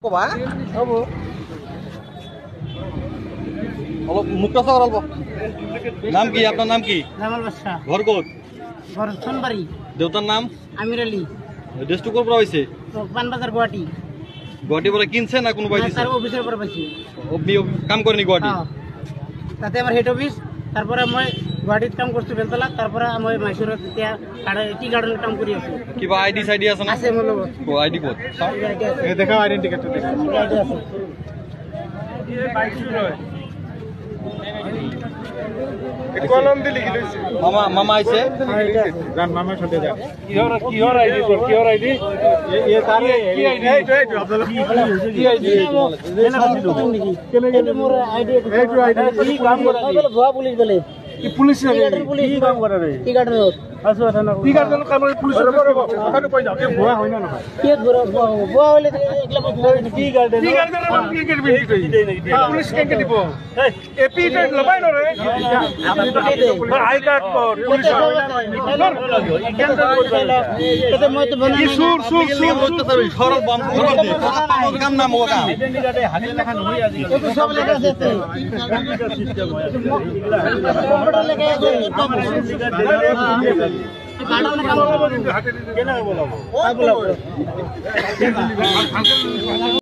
কবা হ'ব অলপ মুক্তাসা করব নাম কি আপনার নাম কি জামাল বাদশা ঘর কোত ঘর সোনবাড়ি দেউতার নাম আমির আলী দেশটু কোন পর হইছে পানবাজার গুয়াহাটি গুয়াহাটি পরে কিনছে না কোন বাই দিছে তার অফিসের পর পাইছি আপনি কাম করেনি গুয়াহাটি তাতে আমার হেড অফিস তারপরে মই গুয়াহাটিত কাম করছি বেলতলা তারপরে মই মাইসুরত এতিয়া টি গার্ডেনের কাম কৰি আছো কিবা আইডি সাইডি আছে না আছে মোৰ লগত ও আইডি কোড এ দেখাও আইডেন্টি কার্ড দেখা আইডি আছে এই বাইক রয় কলম দিলি কি লইছে মামা আইছে জান মামার সাথে যা কিহর আইডি তোর কিহর আইডি এ তারে কি আইডি এইটো আপনারা কি আইডি কেনে মোর আইডি এইটো আইডি কি কাম করে বলে ভুয়া পুলিশ বলে কি পুলিশ কি কাম করে রে কি গার্ডেন আসো থানা কি গার্ডেন কাম করে পুলিশ ওখানে কই যাও এ ভুয়া হয় না না কি ভুয়া হইলে একলা কি গার্ডেন কি করবি পুলিশ কেন দিব এপি টেট লবাই না রে আই কার্ড কর পুলিশ কত মই তো বনা সুর সরল বম কাম না মো কাম হানি লেখা নই আজি তো সব লেখা আছে কম্পিউটার লেখা আছে গাড়ার কাম কেনা বলাবো